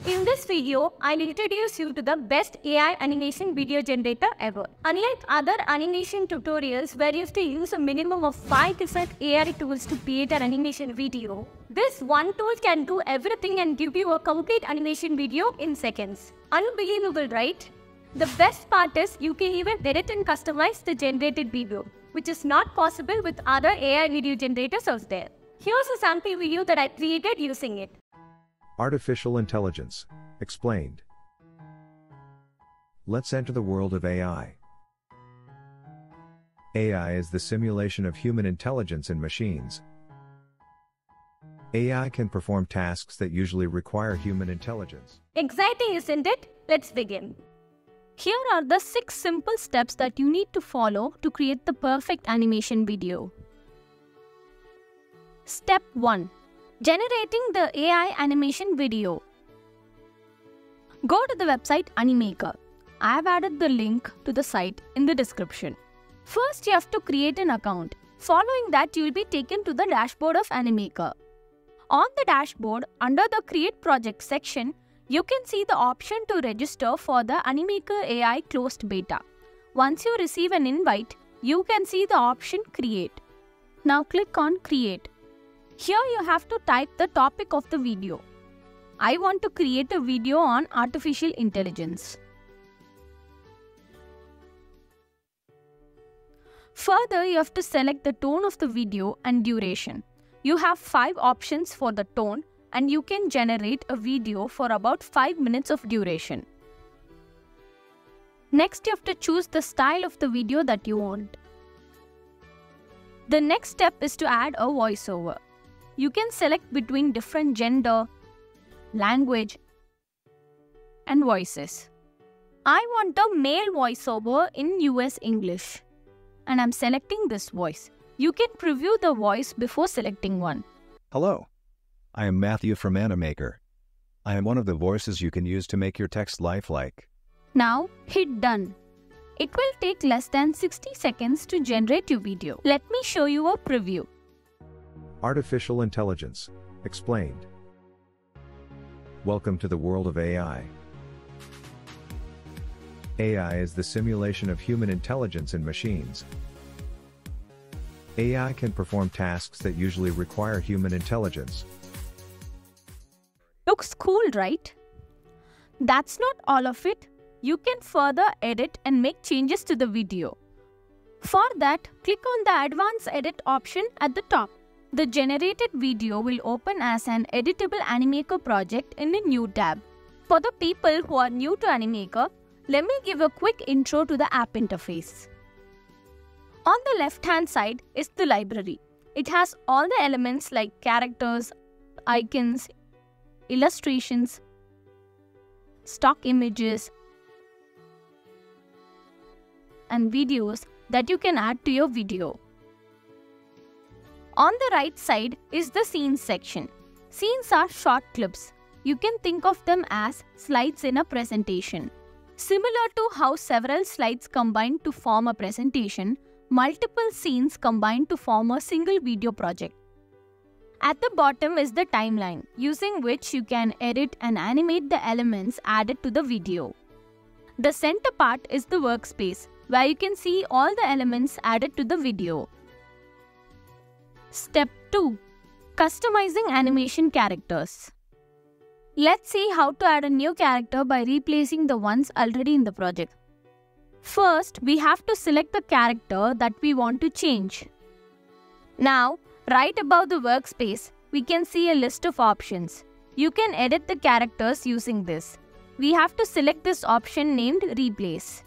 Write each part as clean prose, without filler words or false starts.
In this video, I'll introduce you to the best AI animation video generator ever. Unlike other animation tutorials where you have to use a minimum of 5 different AI tools to create an animation video, this one tool can do everything and give you a complete animation video in seconds. Unbelievable, right? The best part is you can even edit and customize the generated video, which is not possible with other AI video generators out there. Here's a sample video that I created using it. Artificial Intelligence Explained. Let's enter the world of AI. AI is the simulation of human intelligence in machines. AI can perform tasks that usually require human intelligence. Exciting, isn't it? Let's begin. Here are the 6 simple steps that you need to follow to create the perfect animation video. Step 1. Generating the AI animation video. Go to the website Animaker. I have added the link to the site in the description. First, you have to create an account. Following that, you will be taken to the dashboard of Animaker. On the dashboard, under the Create Project section, you can see the option to register for the Animaker AI closed beta. Once you receive an invite, you can see the option Create. Now click on Create. Here you have to type the topic of the video. I want to create a video on artificial intelligence. Further, you have to select the tone of the video and duration. You have 5 options for the tone and you can generate a video for about 5 minutes of duration. Next, you have to choose the style of the video that you want. The next step is to add a voiceover. You can select between different gender, language, and voices. I want a male voiceover in US English, and I'm selecting this voice. You can preview the voice before selecting one. Hello, I am Matthew from Animaker. I am one of the voices you can use to make your text lifelike. Now hit Done. It will take less than 60 seconds to generate your video. Let me show you a preview. Artificial Intelligence Explained. Welcome to the world of AI. AI is the simulation of human intelligence in machines. AI can perform tasks that usually require human intelligence. Looks cool, right? That's not all of it. You can further edit and make changes to the video. For that, click on the Advanced Edit option at the top. The generated video will open as an editable Animaker project in a new tab. For the people who are new to Animaker, let me give a quick intro to the app interface. On the left-hand side is the library. It has all the elements like characters, icons, illustrations, stock images, and videos that you can add to your video. On the right side is the Scenes section. Scenes are short clips. You can think of them as slides in a presentation. Similar to how several slides combine to form a presentation, multiple scenes combine to form a single video project. At the bottom is the timeline, using which you can edit and animate the elements added to the video. The center part is the workspace, where you can see all the elements added to the video. Step 2. Customizing animation characters. Let's see how to add a new character by replacing the ones already in the project. First, we have to select the character that we want to change. Now, right above the workspace, we can see a list of options. You can edit the characters using this. We have to select this option named Replace.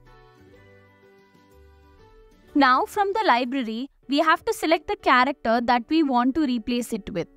Now, from the library, we have to select the character that we want to replace it with.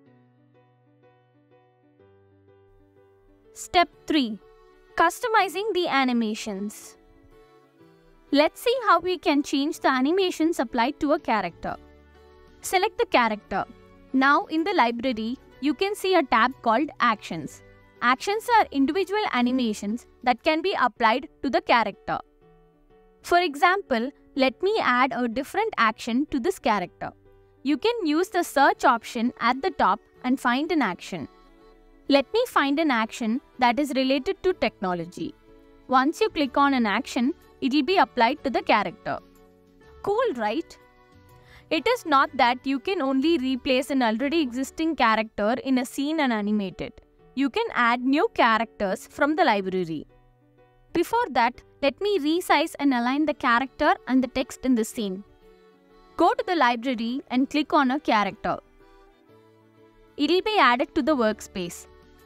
Step 3. Customizing the animations. Let's see how we can change the animations applied to a character. Select the character. Now in the library, you can see a tab called Actions. Actions are individual animations that can be applied to the character. For example, let me add a different action to this character. You can use the search option at the top and find an action. Let me find an action that is related to technology. Once you click on an action, it will be applied to the character. Cool, right? It is not that you can only replace an already existing character in a scene and animate it. You can add new characters from the library. Before that, let me resize and align the character and the text in the scene. Go to the library and click on a character. It will be added to the workspace.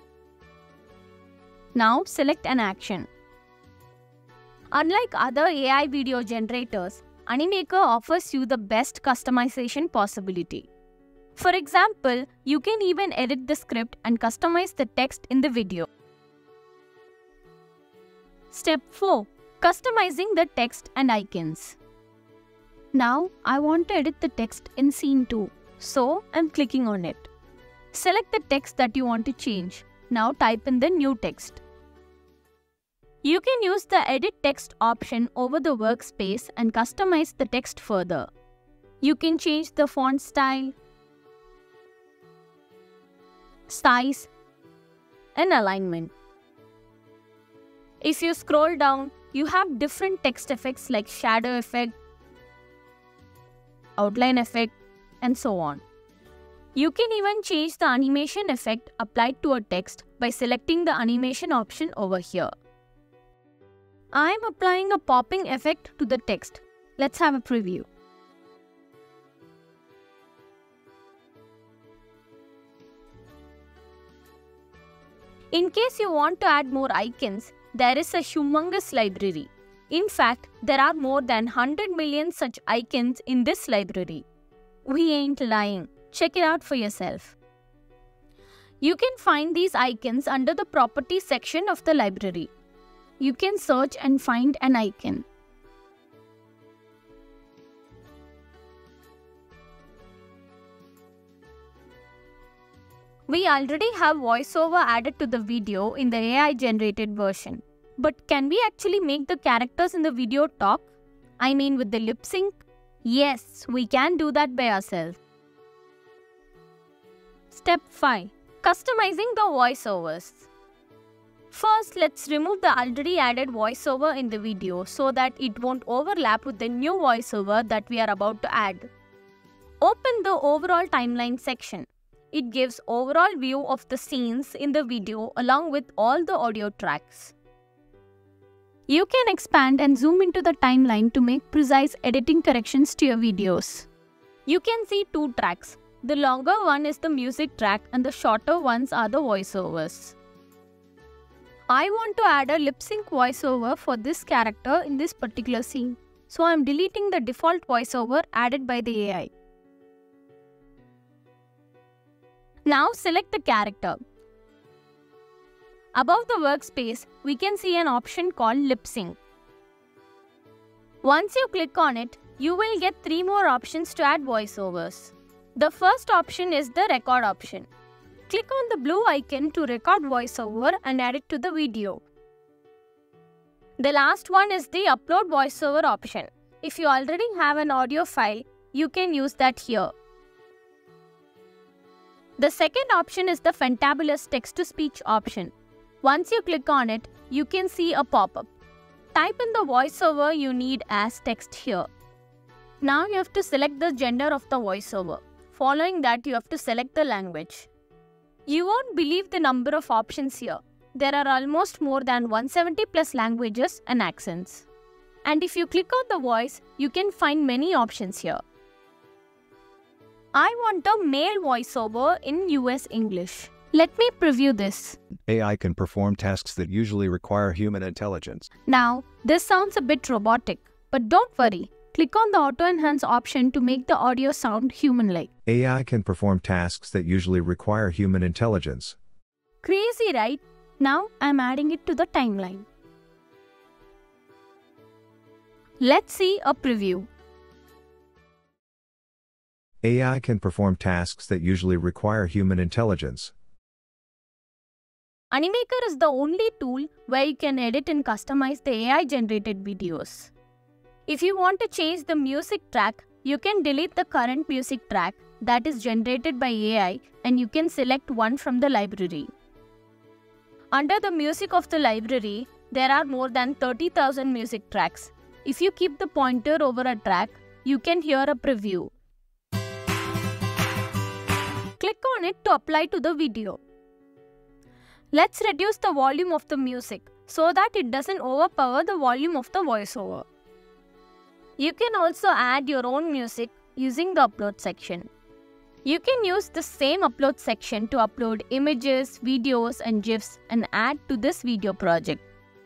Now select an action. Unlike other AI video generators, Animaker offers you the best customization possibility. For example, you can even edit the script and customize the text in the video. Step 4. Customizing the text and icons. Now, I want to edit the text in Scene 2, so I'm clicking on it. Select the text that you want to change. Now type in the new text. You can use the Edit Text option over the workspace and customize the text further. You can change the font style, size, and alignment. If you scroll down, you have different text effects like shadow effect, outline effect, and so on. You can even change the animation effect applied to a text by selecting the animation option over here. I am applying a popping effect to the text. Let's have a preview. In case you want to add more icons, there is a humongous library. In fact, there are more than 100 million such icons in this library. We ain't lying. Check it out for yourself. You can find these icons under the Properties section of the library. You can search and find an icon. We already have voiceover added to the video in the AI generated version. But can we actually make the characters in the video talk? I mean with the lip sync? Yes, we can do that by ourselves. Step 5. Customizing the voiceovers. First, let's remove the already added voiceover in the video so that it won't overlap with the new voiceover that we are about to add. Open the overall timeline section. It gives overall view of the scenes in the video along with all the audio tracks. You can expand and zoom into the timeline to make precise editing corrections to your videos. You can see 2 tracks. The longer one is the music track and the shorter ones are the voiceovers. I want to add a lip sync voiceover for this character in this particular scene. So I am deleting the default voiceover added by the AI. Now select the character. Above the workspace, we can see an option called Lip Sync. Once you click on it, you will get 3 more options to add voiceovers. The first option is the Record option. Click on the blue icon to record voiceover and add it to the video. The last one is the Upload voiceover option. If you already have an audio file, you can use that here. The second option is the Fantabulous Text-to-Speech option. Once you click on it, you can see a pop-up. Type in the voiceover you need as text here. Now you have to select the gender of the voiceover. Following that, you have to select the language. You won't believe the number of options here. There are almost more than 170 plus languages and accents. And if you click on the voice, you can find many options here. I want a male voiceover in US English. Let me preview this. AI can perform tasks that usually require human intelligence. Now, this sounds a bit robotic, but don't worry. Click on the Auto Enhance option to make the audio sound human-like. AI can perform tasks that usually require human intelligence. Crazy, right? Now I'm adding it to the timeline. Let's see a preview. AI can perform tasks that usually require human intelligence. Animaker is the only tool where you can edit and customize the AI-generated videos. If you want to change the music track, you can delete the current music track that is generated by AI and you can select one from the library. Under the music of the library, there are more than 30,000 music tracks. If you keep the pointer over a track, you can hear a preview. Click on it to apply to the video. Let's reduce the volume of the music so that it doesn't overpower the volume of the voiceover. You can also add your own music using the upload section. You can use the same upload section to upload images, videos and GIFs and add to this video project.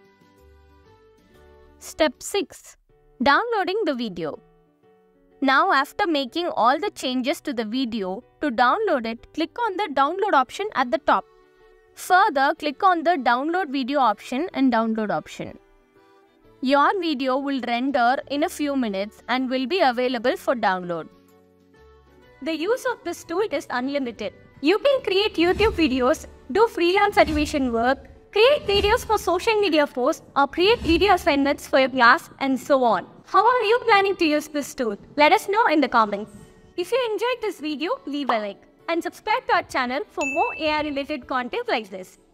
Step 6. Downloading the video. Now after making all the changes to the video, to download it, click on the download option at the top. Further, click on the download video option and download option. Your video will render in a few minutes and will be available for download. The use of this tool is unlimited. You can create YouTube videos, do freelance animation work, create videos for social media posts, or create video assignments for your class and so on. How are you planning to use this tool? Let us know in the comments. If you enjoyed this video, leave a like and subscribe to our channel for more AI related content like this.